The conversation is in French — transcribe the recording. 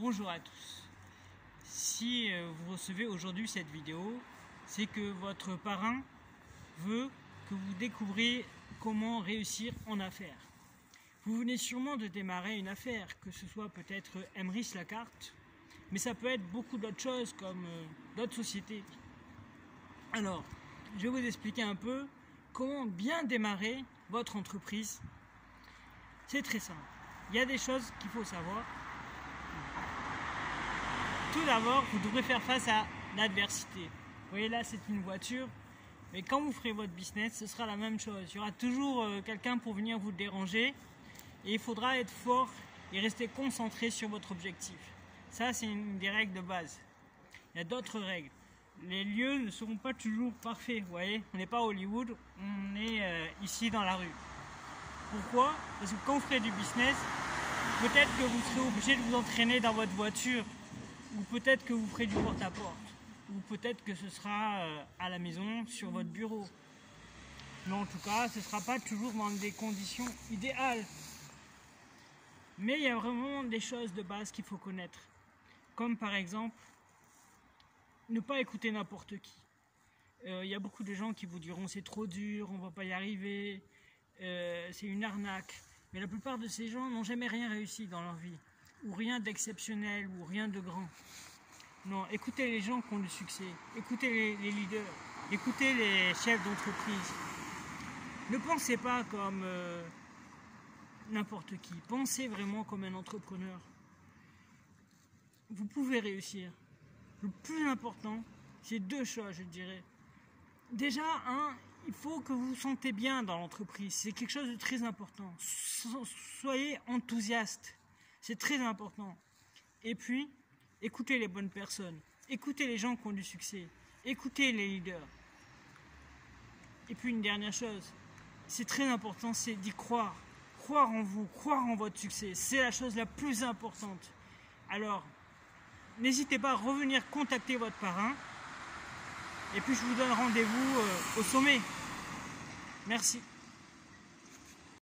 Bonjour à tous. Si vous recevez aujourd'hui cette vidéo, c'est que votre parrain veut que vous découvriez comment réussir en affaires. Vous venez sûrement de démarrer une affaire, que ce soit peut-être Emrys la carte, mais ça peut être beaucoup d'autres choses comme d'autres sociétés. Alors, je vais vous expliquer un peu comment bien démarrer votre entreprise. C'est très simple. Il y a des choses qu'il faut savoir. Tout d'abord, vous devrez faire face à l'adversité. Vous voyez là, c'est une voiture. Mais quand vous ferez votre business, ce sera la même chose. Il y aura toujours quelqu'un pour venir vous déranger. Et il faudra être fort et rester concentré sur votre objectif. Ça, c'est une des règles de base. Il y a d'autres règles. Les lieux ne seront pas toujours parfaits. Vous voyez, on n'est pas à Hollywood, on est ici dans la rue. Pourquoi? Parce que quand vous ferez du business, peut-être que vous serez obligé de vous entraîner dans votre voiture. Ou peut-être que vous ferez du porte-à-porte. Ou peut-être que ce sera à la maison, sur votre bureau. Mais en tout cas, ce ne sera pas toujours dans des conditions idéales. Mais il y a vraiment des choses de base qu'il faut connaître. Comme par exemple, ne pas écouter n'importe qui. Il y a beaucoup de gens qui vous diront c'est trop dur, on ne va pas y arriver, c'est une arnaque. Mais la plupart de ces gens n'ont jamais rien réussi dans leur vie. Ou rien d'exceptionnel, ou rien de grand. Non, écoutez les gens qui ont du succès, écoutez les leaders, écoutez les chefs d'entreprise. Ne pensez pas comme n'importe qui, pensez vraiment comme un entrepreneur. Vous pouvez réussir. Le plus important, c'est deux choses, je dirais. Déjà, il faut que vous vous sentez bien dans l'entreprise, c'est quelque chose de très important. Soyez enthousiaste. C'est très important. Et puis, écoutez les bonnes personnes. Écoutez les gens qui ont du succès. Écoutez les leaders. Et puis une dernière chose, c'est très important, c'est d'y croire. Croire en vous, croire en votre succès. C'est la chose la plus importante. Alors, n'hésitez pas à revenir contacter votre parrain. Et puis je vous donne rendez-vous au sommet. Merci.